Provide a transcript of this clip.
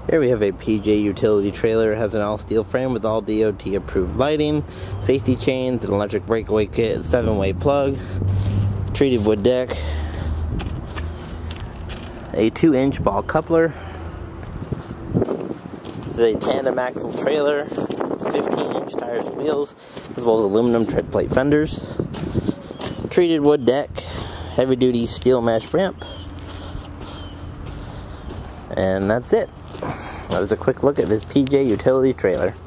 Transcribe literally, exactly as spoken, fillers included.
Here we have a P J utility trailer. It has an all steel frame with all D O T approved lighting, safety chains, an electric breakaway kit, seven way plug, treated wood deck, a two inch ball coupler. This is a tandem axle trailer, fifteen inch tires and wheels, as well as aluminum tread plate fenders, treated wood deck, heavy duty steel mesh ramp, and that's it. That was a quick look at this P J utility trailer.